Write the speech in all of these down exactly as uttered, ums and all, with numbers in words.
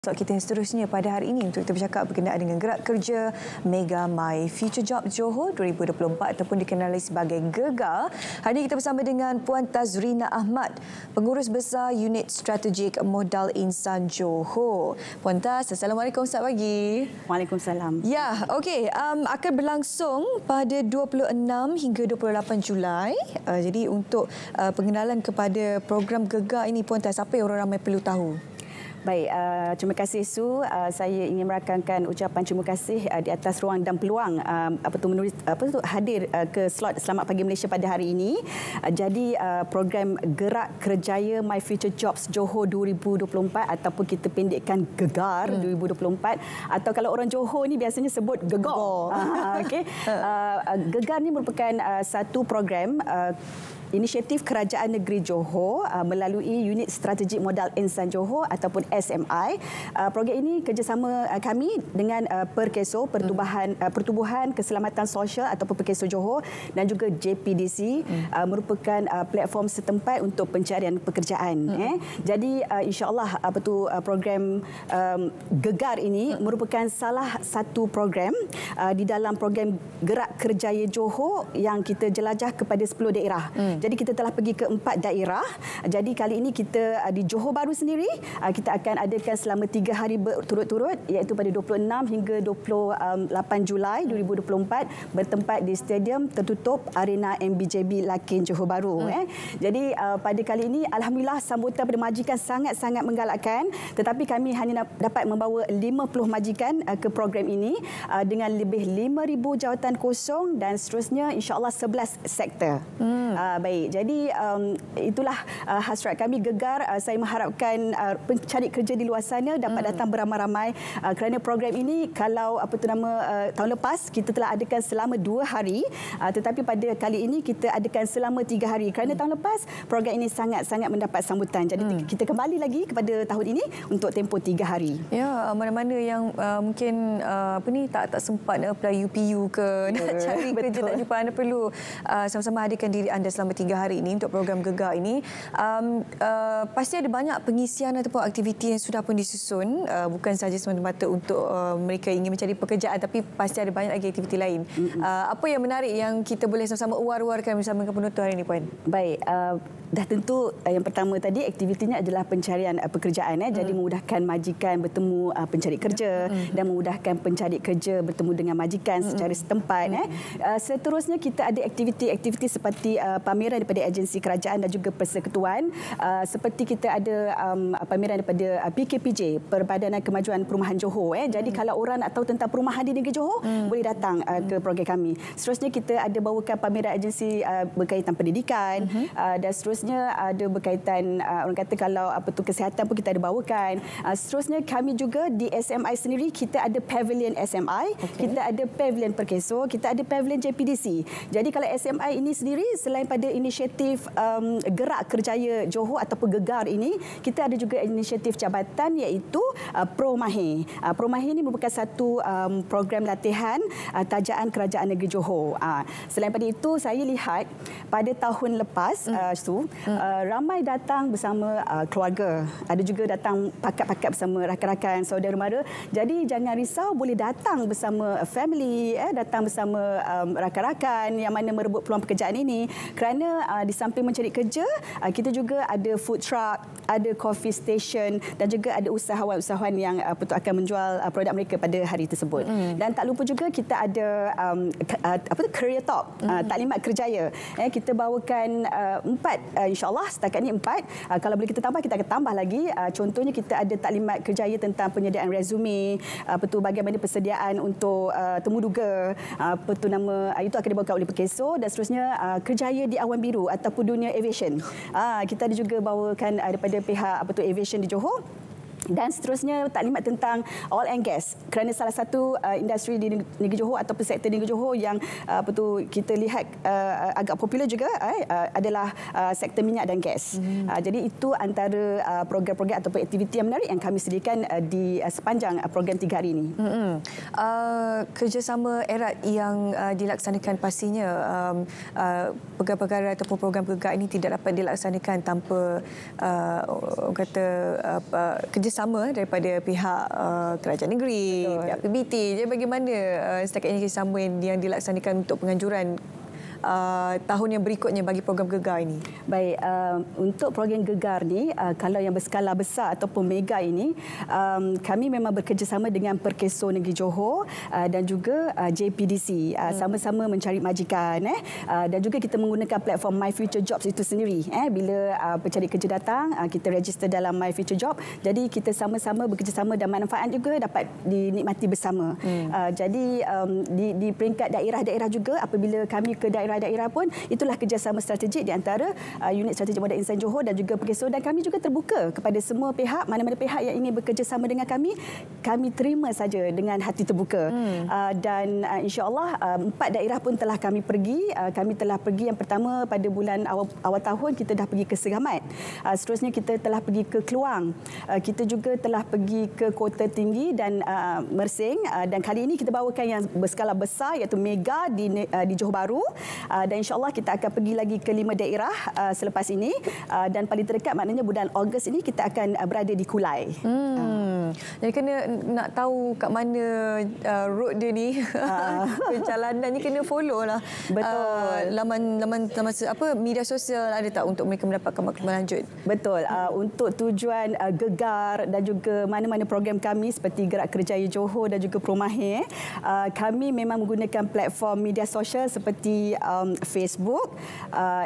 So, kita yang seterusnya pada hari ini untuk kita bercakap berkenaan dengan gerak kerja Mega My Future Jobs Johor dua ribu dua puluh empat ataupun dikenali sebagai GEGAR. Hari ini kita bersama dengan Puan Tazrina Ahmad, Pengurus Besar Unit Strategik Modal Insan Johor. Puan Taz, Assalamualaikum, selamat pagi. Waalaikumsalam. Ya, okey. Um, akan berlangsung pada dua puluh enam hingga dua puluh lapan Julai. Uh, jadi untuk uh, pengenalan kepada program GEGAR ini, Puan Taz, apa yang orang ramai perlu tahu? Baik, uh, terima kasih Su. Uh, saya ingin merakamkan ucapan terima kasih uh, di atas ruang dan peluang uh, apa tu menulis apa tu hadir uh, ke slot Selamat Pagi Malaysia pada hari ini. Uh, jadi uh, program Gerak Kerjaya My Future Jobs Johor dua ribu dua puluh empat ataupun kita pendekkan GEGAR hmm. dua ribu dua puluh empat atau kalau orang Johor ni biasanya sebut GEGOR. Uh, okey. Uh, GEGAR ni merupakan uh, satu program uh, inisiatif Kerajaan Negeri Johor uh, melalui Unit Strategik Modal Insan Johor ataupun S M I. Uh, program ini kerjasama uh, kami dengan uh, Perkeso, Pertubuhan uh, Pertubuhan Keselamatan Sosial ataupun Perkeso Johor dan juga J P D C hmm. uh, merupakan uh, platform setempat untuk pencarian pekerjaan. Hmm. Eh. Jadi uh, insya-Allah apa tu uh, program um, GEGAR ini hmm. merupakan salah satu program uh, di dalam program Gerak Kerjaya Johor yang kita jelajah kepada sepuluh daerah. Hmm. Jadi kita telah pergi ke empat daerah. Jadi kali ini kita di Johor Bahru sendiri, kita akan adakan selama tiga hari berturut-turut iaitu pada dua puluh enam hingga dua puluh lapan Julai dua ribu dua puluh empat bertempat di Stadium Tertutup Arena M B J B Lakin Johor Bahru. Hmm. Eh. Jadi pada kali ini alhamdulillah sambutan pada majikan sangat-sangat menggalakkan, tetapi kami hanya dapat membawa lima puluh majikan ke program ini dengan lebih lima ribu jawatan kosong dan seterusnya insya-Allah sebelas sektor. Hmm. Uh, baik, jadi um, itulah uh, hasrat kami GEGAR. Uh, saya mengharapkan uh, pencari kerja di luar sana dapat hmm. datang beramai-ramai uh, kerana program ini kalau apa tu nama uh, tahun lepas kita telah adakan selama dua hari, uh, tetapi pada kali ini kita adakan selama tiga hari kerana hmm. tahun lepas program ini sangat-sangat mendapat sambutan. Jadi hmm. kita kembali lagi kepada tahun ini untuk tempoh tiga hari. Ya, mana-mana yang uh, mungkin uh, apa ni tak tak sempat nak apply U P U ke nak uh, cari kerja tak jumpa, anda perlu uh, sama-sama hadirkan diri anda selama tiga hari ini untuk program GEGAR ini. Um, uh, pasti ada banyak pengisian ataupun aktiviti yang sudah pun disusun, uh, bukan sahaja semata-mata untuk uh, mereka ingin mencari pekerjaan, tapi pasti ada banyak lagi aktiviti lain. Mm-hmm. Uh, apa yang menarik yang kita boleh sama-sama uar-uarkan bersama dengan penonton hari ini, Puan? Baik, uh, dah tentu uh, yang pertama tadi aktivitinya adalah pencarian uh, pekerjaan. Eh. Jadi mm. memudahkan majikan bertemu uh, pencari kerja mm. dan memudahkan pencari kerja bertemu dengan majikan mm. secara setempat. Mm. Eh. Uh, seterusnya kita ada aktiviti-aktiviti seperti uh, pameran daripada agensi kerajaan dan juga persekutuan. Uh, seperti kita ada um, pameran daripada uh, P K P J, Perbadanan Kemajuan Perumahan Johor. Eh. Jadi hmm. kalau orang nak tahu tentang perumahan di negeri Johor, hmm. boleh datang uh, ke program kami. Seterusnya kita ada bawakan pameran agensi uh, berkaitan pendidikan hmm. uh, dan seterusnya ada berkaitan uh, orang kata kalau apa tu kesihatan pun kita ada bawakan. Uh, seterusnya kami juga di S M I sendiri kita ada pavilion S M I, okay. kita ada pavilion Perkeso, kita ada pavilion J P D C. Jadi kalau S M I ini sendiri selain pada inisiatif um, Gerak Kerjaya Johor ataupun GEGAR ini, kita ada juga inisiatif jabatan iaitu uh, Pro Mahir. Uh, Pro Mahir ini merupakan satu um, program latihan uh, tajaan Kerajaan Negeri Johor. Uh, selain pada itu, saya lihat pada tahun lepas, mm. uh, Su, mm. uh, ramai datang bersama uh, keluarga. Ada juga datang pakat-pakat bersama rakan-rakan, saudara mara. Jadi jangan risau, boleh datang bersama family, eh, datang bersama um, rakan-rakan yang mana merebut peluang pekerjaan ini. Kerana uh, di samping mencari kerja, kita juga ada food truck, ada coffee station dan juga ada usahawan-usahawan yang apa tu akan menjual produk mereka pada hari tersebut. Mm. Dan tak lupa juga kita ada um, apa tu career talk, mm. uh, taklimat kerjaya. Eh, kita bawakan uh, empat, uh, insya-Allah setakat ni empat. Uh, kalau boleh kita tambah, kita akan tambah lagi. Uh, contohnya kita ada taklimat kerjaya tentang penyediaan resume, apa tu bagaimana persediaan untuk uh, temuduga, uh, apa tu nama uh, itu akan dibawakan oleh Perkeso dan seterusnya uh, kerjaya di awan biru ataupun dunia aviation. Ah, kita ada juga bawakan daripada pihak apa tu aviation di Johor. Dan seterusnya taklimat tentang oil and gas kerana salah satu uh, industri di negeri Johor ataupun sektor di negeri Johor yang uh, apa tu kita lihat uh, agak popular juga uh, uh, adalah uh, sektor minyak dan gas. Mm-hmm. Uh, jadi itu antara uh, program-program ataupun aktiviti yang menarik yang kami sediakan uh, di uh, sepanjang uh, program tiga hari ini. Mm-hmm. uh, kerjasama erat yang uh, dilaksanakan pastinya um, uh, perkara-perkara ataupun program GEGAR ini tidak dapat dilaksanakan tanpa uh, orang kata uh, uh, kerjasama kerjasama daripada pihak uh, kerajaan negeri, Betul. pihak P B T. Jadi bagaimana uh, setakat ini kerjasama yang, yang dilaksanakan untuk penganjuran Uh, tahun yang berikutnya bagi program Gegar ini? Baik, uh, untuk program Gegar ni, uh, kalau yang berskala besar ataupun mega ini, um, kami memang bekerjasama dengan Perkeso Negeri Johor uh, dan juga uh, J P D C, uh, hmm. sama-sama mencari majikan. Eh. Uh, dan juga kita menggunakan platform My Future Jobs itu sendiri. Eh. Bila uh, pencari kerja datang, uh, kita register dalam My Future Job. Jadi kita sama-sama bekerjasama dan manfaat juga dapat dinikmati bersama. Hmm. Uh, jadi um, di, di peringkat daerah-daerah juga, apabila kami ke daerah daerah pun, itulah kerjasama strategik di antara uh, unit strategik modal insan Johor dan juga Perkeso, dan kami juga terbuka kepada semua pihak, mana-mana pihak yang ingin bekerjasama dengan kami, kami terima saja dengan hati terbuka. Hmm. Uh, dan uh, insya-Allah uh, empat daerah pun telah kami pergi. Uh, kami telah pergi yang pertama pada bulan awal, awal tahun kita dah pergi ke Seramat. Uh, seterusnya kita telah pergi ke Keluang. Uh, kita juga telah pergi ke Kota Tinggi dan uh, Mersing, uh, dan kali ini kita bawakan yang berskala besar iaitu mega di uh, di Johor Bahru. Uh, dan insya-Allah kita akan pergi lagi ke lima daerah uh, selepas ini, uh, dan paling terdekat maknanya bulan Ogos ini kita akan uh, berada di Kulai. Hmm. Uh. Jadi kena nak tahu kat mana uh, road dia ni, uh. perjalanannya kena follow lah. Betul. Uh, laman laman laman apa media sosial ada tak untuk mereka mendapatkan maklumat lanjut? Betul. Uh, untuk tujuan uh, Gegar dan juga mana-mana program kami seperti Gerak Kerjaya Johor dan juga Promahir, uh, kami memang menggunakan platform media sosial seperti um, Facebook, uh,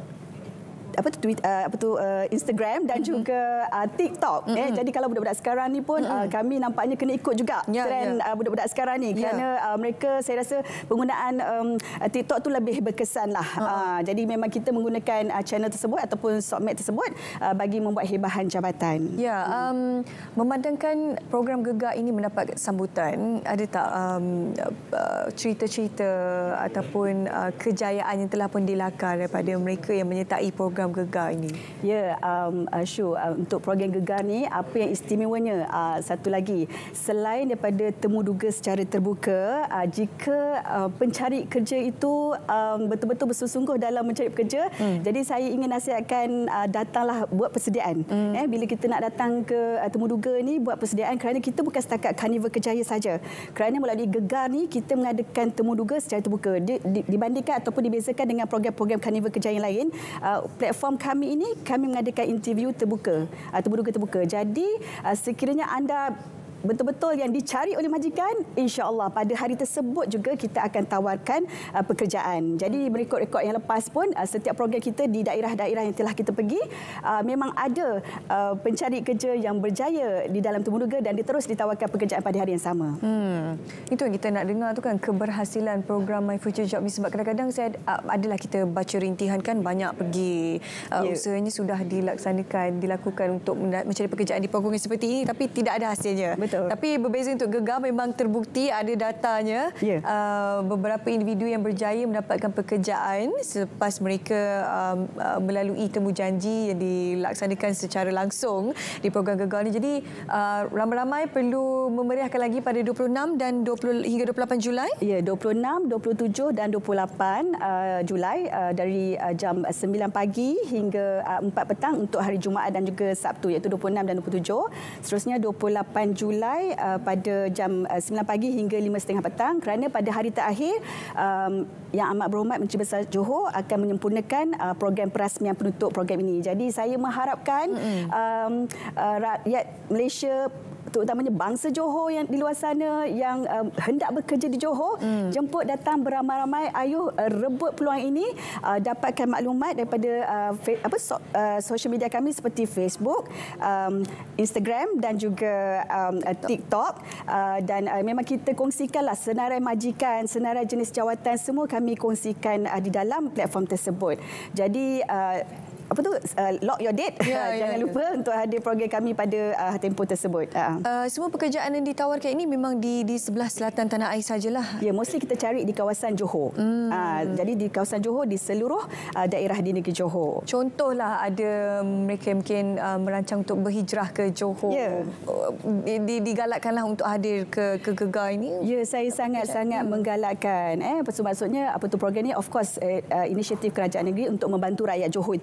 apa tu Twitter, uh, apa tu uh, Instagram dan mm-hmm. juga uh, TikTok. Mm-hmm. Eh, jadi kalau budak-budak sekarang ni pun mm-hmm. uh, kami nampaknya kena ikut juga yeah, trend yeah. Uh, budak-budak sekarang ni, yeah. kerana uh, mereka saya rasa penggunaan um, TikTok tu lebih berkesan lah. Uh-huh. Uh, jadi memang kita menggunakan uh, channel tersebut ataupun sokmed tersebut uh, bagi membuat hebahan jabatan. Ya, yeah, um, memandangkan program Gegar ini mendapat sambutan, ada tak um, uh, cerita-cerita ataupun uh, kejayaan yang telah pun dilakar daripada mereka yang menyertai program Gegar ini? Ya, um, uh, Syu, uh, untuk program Gegar ni apa yang istimewanya, uh, satu lagi, selain daripada temu duga secara terbuka, uh, jika uh, pencari kerja itu um, betul-betul bersungguh-sungguh dalam mencari pekerja, hmm. jadi saya ingin nasihatkan uh, datanglah buat persediaan. Hmm. Eh, bila kita nak datang ke uh, temu duga ni, buat persediaan, kerana kita bukan setakat Karnival Kerjaya saja. Kerana melalui Gegar ni kita mengadakan temu duga secara terbuka. Di, di, dibandingkan ataupun dibezakan dengan program-program Karnival Kerjaya yang lain, uh, platform kami ini kami mengadakan interview terbuka, temu duga terbuka. Jadi sekiranya anda betul-betul yang dicari oleh majikan, insya-Allah pada hari tersebut juga kita akan tawarkan uh, pekerjaan. Jadi berikut rekod yang lepas pun, uh, setiap program kita di daerah-daerah yang telah kita pergi, uh, memang ada uh, pencari kerja yang berjaya di dalam temu duga dan diterus ditawarkan pekerjaan pada hari yang sama. Hmm. Itu yang kita nak dengar tu kan, keberhasilan program My Future Job ni, sebab kadang-kadang saya uh, adalah kita baca rintihan kan, banyak pergi uh, yeah. usahanya sudah dilaksanakan, dilakukan untuk mencari pekerjaan di program seperti ini tapi tidak ada hasilnya. Betul. Tapi berbeza untuk Gegar, memang terbukti ada datanya. Yeah. Uh, beberapa individu yang berjaya mendapatkan pekerjaan selepas mereka um, uh, melalui temu janji yang dilaksanakan secara langsung di program Gegar ni. Jadi uh, ramai-ramai perlu memeriahkan lagi pada dua puluh enam dan dua puluh hingga dua puluh lapan Julai. Ya, yeah, dua puluh enam, dua puluh tujuh dan dua puluh lapan uh, Julai uh, dari uh, jam sembilan pagi hingga uh, empat petang untuk hari Jumaat dan juga Sabtu, iaitu dua puluh enam dan dua puluh tujuh. Seterusnya dua puluh lapan Julai Uh, pada jam uh, sembilan pagi hingga lima tiga puluh petang, kerana pada hari terakhir um, Yang Amat Berhormat Menteri Besar Johor akan menyempurnakan uh, program perasmian penutup program ini. Jadi saya mengharapkan mm-hmm. um, uh, rakyat Malaysia, terutamanya bangsa Johor yang di luar sana yang um, hendak bekerja di Johor, hmm. jemput datang beramai-ramai, ayuh uh, rebut peluang ini, uh, dapatkan maklumat daripada uh, fe, apa so, uh, social media kami seperti Facebook, um, Instagram dan juga um, uh, TikTok, uh, dan uh, memang kita kongsikanlah senarai majikan, senarai jenis jawatan, semua kami kongsikan uh, di dalam platform tersebut. Jadi uh, apa tu, uh, lock your date. Yeah, jangan yeah, lupa yeah. untuk hadir program kami pada uh, tempoh tersebut. Uh. Uh, semua pekerjaan yang ditawarkan ini memang di di sebelah selatan tanah air sajalah. Ya, yeah, mostly kita cari di kawasan Johor. Hmm. Uh, jadi di kawasan Johor, di seluruh uh, daerah di negeri Johor. Contohlah ada mereka mungkin uh, merancang untuk berhijrah ke Johor. Yeah. Uh, di, digalakkanlah untuk hadir ke ke Gegar ini. Ya, yeah, saya sangat-sangat hmm. menggalakkan. Eh, maksudnya apa tu program ini, of course uh, uh, inisiatif kerajaan negeri untuk membantu rakyat Johor itu sendiri.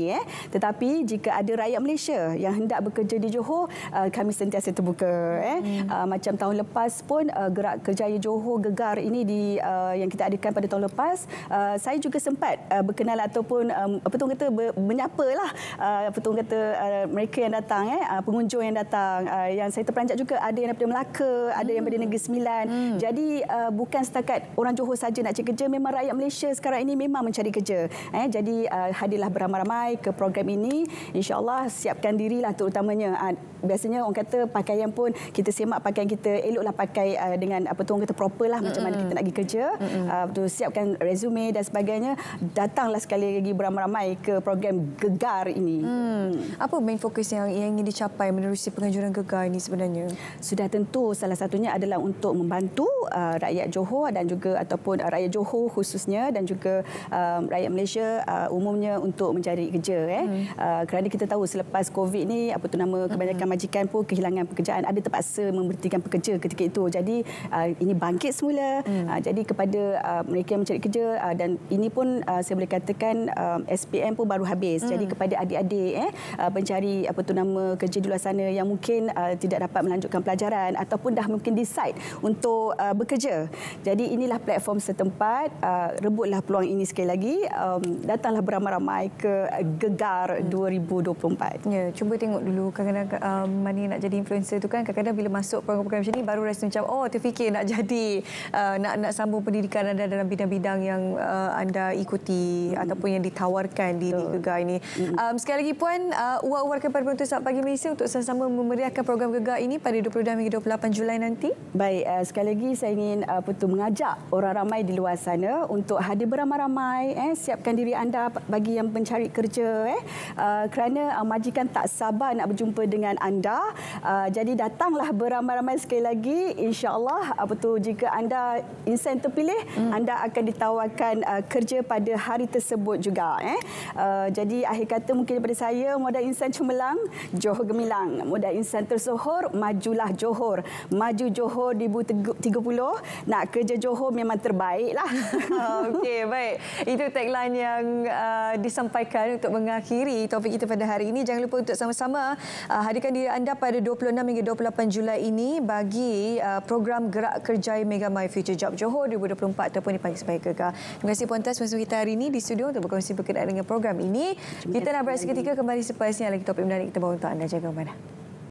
ini. Eh. Tetapi jika ada rakyat Malaysia yang hendak bekerja di Johor, uh, kami sentiasa terbuka. Eh. Hmm. Uh, macam tahun lepas pun uh, Gerak Kerjaya Johor Gegar ini di uh, yang kita adakan pada tahun lepas, uh, saya juga sempat uh, berkenal ataupun um, apa tu kata ber, menyapalah uh, apa tu kata uh, mereka yang datang, eh, uh, pengunjung yang datang. Uh, yang saya terperanjat juga ada yang daripada Melaka, ada yang daripada Negeri Sembilan. Hmm. Jadi uh, bukan setakat orang Johor saja nak cari kerja, memang rakyat Malaysia sekarang ini memang mencari kerja. Eh, jadi uh, hadirlah beramai-ramai ke program ini. InsyaAllah siapkan dirilah terutamanya. Uh, biasanya orang kata pakaian pun kita semak pakaian kita, eloklah pakai uh, dengan apa tu orang kata proper lah, macam mana kita nak pergi kerja. Uh, tu, siapkan resume dan sebagainya. Datanglah sekali lagi beramai-ramai ke program Gegar ini. Hmm. Apa main fokus yang, yang ingin dicapai menerusi penganjuran Gegar ini sebenarnya? Sudah tentu salah satunya adalah untuk membantu uh, rakyat Johor dan juga ataupun uh, rakyat Johor khususnya dan juga uh, rakyat Malaysia uh, umumnya untuk mencari kerja. Eh. Hmm. Uh, kerana kita tahu selepas COVID ni apa tu nama kebanyakan hmm. majikan pun kehilangan pekerjaan, ada terpaksa memberhentikan pekerja ketika itu. Jadi uh, ini bangkit semula. Hmm. Uh, jadi kepada uh, mereka yang mencari kerja uh, dan ini pun uh, saya boleh katakan uh, S P M pun baru habis. Hmm. Jadi kepada adik-adik eh uh, pencari apa tu nama kerja di luar sana yang mungkin uh, tidak dapat melanjutkan pelajaran ataupun dah mungkin decide untuk uh, bekerja. Jadi inilah platform setempat, uh, rebutlah peluang ini sekali lagi. Um, datanglah beramai-ramai ke Gegar hmm. dua ribu dua puluh empat. Ya, cuba tengok dulu kadang-kadang um, mana nak jadi influencer tu kan, kadang-kadang bila masuk program-program macam ni baru rasa macam oh terfikir nak jadi uh, nak nak sambung pendidikan anda dalam bidang-bidang yang uh, anda ikuti hmm. ataupun yang ditawarkan di, di Gegar ini. Hmm. Um, sekali lagi Puan, uh, uar-uarkan pada penonton Selamat Pagi Malaysia untuk sama-sama memeriahkan program Gegar ini pada dua puluh enam hingga dua puluh lapan Julai nanti. Baik, uh, sekali lagi saya ingin uh, betul mengajak orang ramai di luar sana untuk hadir beramai-ramai, eh, siapkan diri anda bagi yang mencari kerja, eh, uh, kerana uh, majikan tak sabar nak berjumpa dengan anda. Uh, jadi datanglah beramai-ramai sekali lagi. InsyaAllah apa tu jika anda insan terpilih, hmm. anda akan ditawarkan uh, kerja pada hari tersebut juga. Eh. Uh, jadi akhir kata mungkin daripada saya, modal insan cemerlang, Johor gemilang. Modal insan tersohor, majulah Johor. Maju Johor dua ribu tiga puluh. Nak kerja Johor memang terbaiklah. Okey, baik. Itu tagline yang uh, disampaikan untuk mengakhiri topik kita pada hari ini. Jangan lupa untuk sama-sama uh, hadirkan diri anda pada dua puluh enam hingga dua puluh lapan Julai ini bagi uh, program Gerak Kerjaya Mega My Future Job Johor dua ribu dua puluh empat ataupun dipanggil sebagai Gegar. Terima kasih Puan Tas bersama kita hari ini di studio untuk berkongsi berkenaan dengan program ini. Kita nak berehat seketika, kembali selepas ini lagi topik menarik kita bawa untuk anda. Jaga mana.